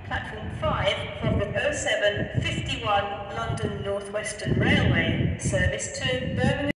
Platform 5 for the 0751 London North Western Railway service to Birmingham.